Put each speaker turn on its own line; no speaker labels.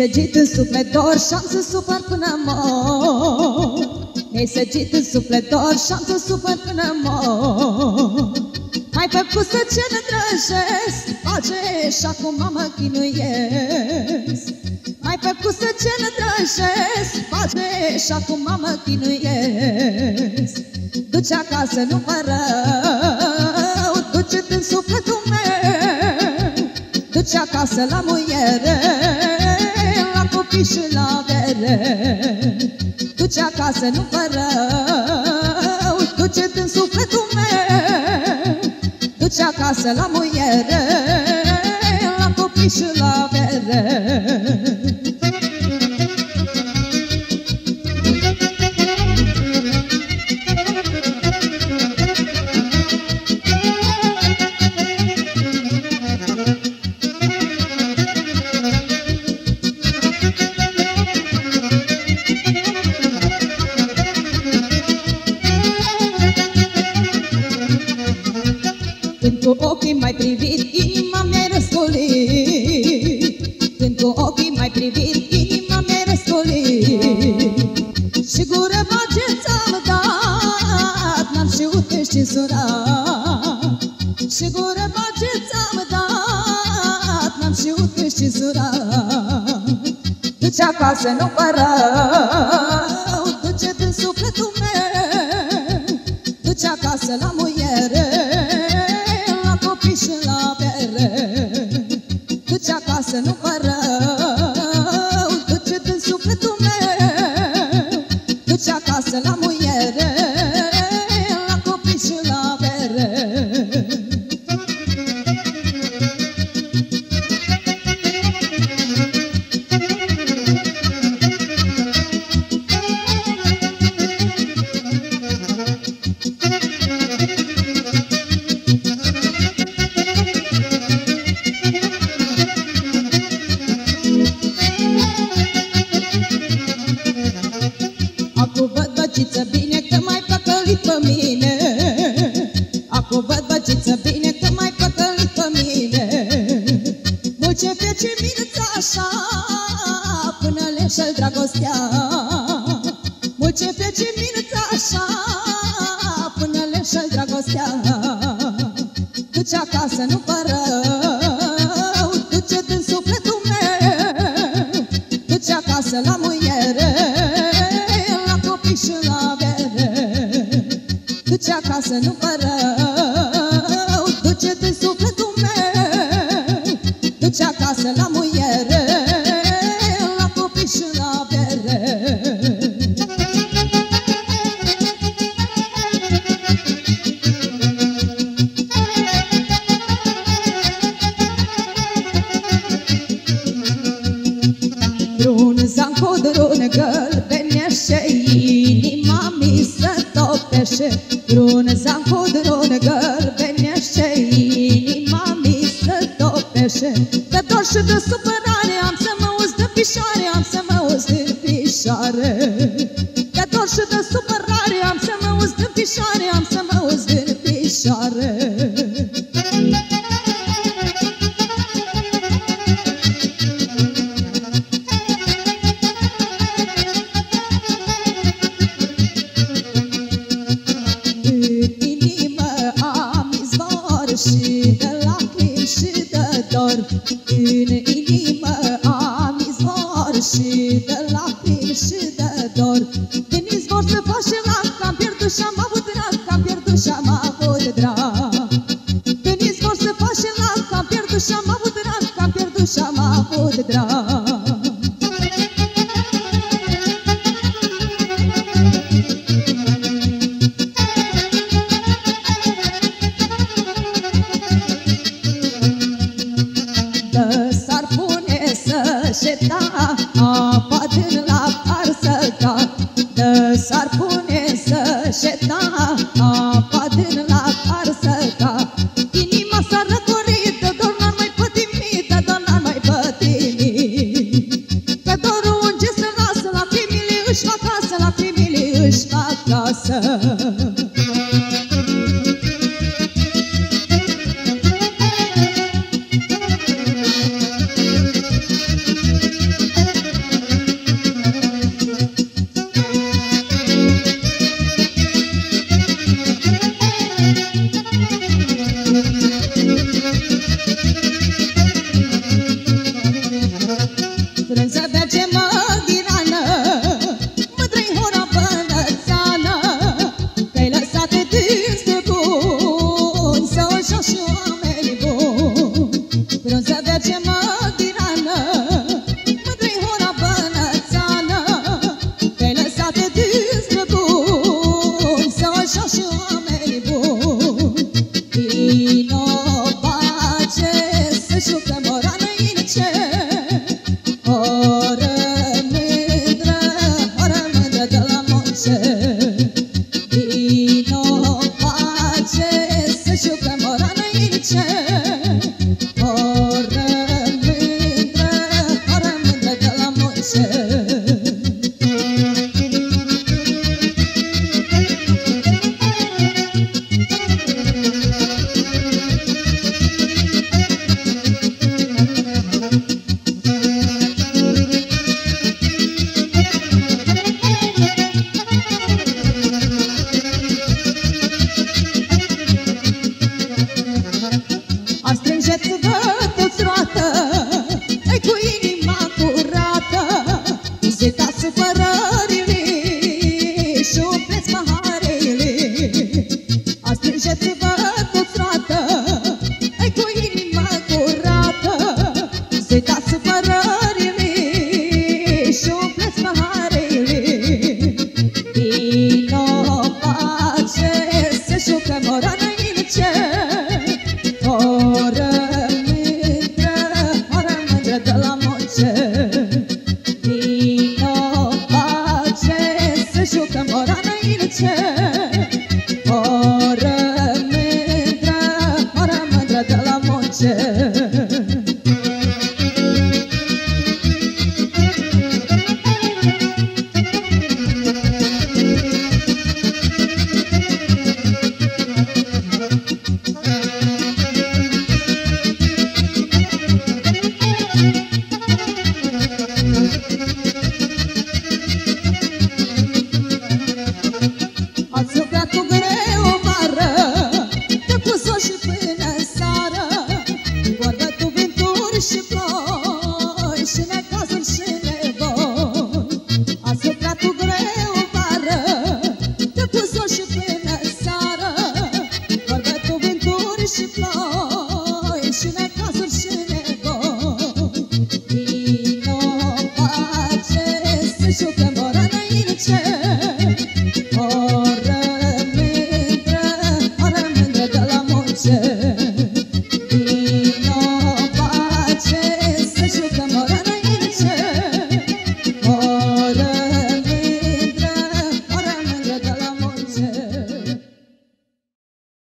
săgit în suflet dor și-am să supăr până mor. Mi-ai săgit în suflet dor și-am să supăr până mor. M-ai făcut să ce nădrăjesc, face și acum mă chinuiesc. M-ai făcut să ce nădrăjesc, face și acum mă chinuiesc. Du-ți acasă, nu mă rău, du-ți-te în sufletul meu. Du-ți acasă la muiere, la copii și la bere. Du-ți acasă, nu mă rău, du-ți-te în sufletul meu. Du-ți acasă la muiere, la copii și la bere. Când cu ochii m-ai privit, inima mi-ai răscolit. Când cu ochii m-ai privit, inima mi-ai răscolit. Și gură mage ți-am dat, n-am știut că-și censurat. Și gură mage ți-am dat, n-am știut că-și censurat. Du-ți acasă, nu mă rău, du-ți-te în sufletul meu. Du-ți acasă la muiere, și la bere. Du-ți acasă, nu mă rău, du-ți-te în sufletul meu. Du-ți acasă la muiere, la copii și la bere. Acum văd, băciță, bine că m-ai păcălit pe mine. Acum văd, băciță, bine că m-ai păcălit pe mine. Mult ce face minunța așa, până le înșel dragostea. Mult ce face minunța așa, până le înșel dragostea. Du-ți acasă, nu mă rău, du-ți-te în sufletul meu. Du-ți acasă la muiere, și la bere. Du-ți acasă, nu mă rău, du-ți-te în sufletul meu. Du-ți acasă la muiere, la copii și la bere. Drun zanco, drun gălbenește, inima mi se topește. Drun zanco, drun gălbenește, inima mi se topește. De dor și de supărare am să mă uz de pișoare, am să mă uz de pișoare. De dor și de supărare am să mă uz de pișoare, am să mă uz de pișoare. Și de lacrimi și de dor. În inimă am izvor și de lacrimi și de dor. Din izvor se face lac, am pierdut și-am avut drag, am pierdut și-am avut drag. Din izvor se face lac, am pierdut și-am avut drag, am pierdut și-am avut drag. S-ar pune să-și apa din lapar să ca. S-ar pune să-și apa din lapar să ca. Inima s-ar răcorit, de dor n-ar mai pătimit, de dor n-ar mai pătimit. Pe dorul unge se lasă, lacrimile își fac casă, lacrimile își fac casă. trece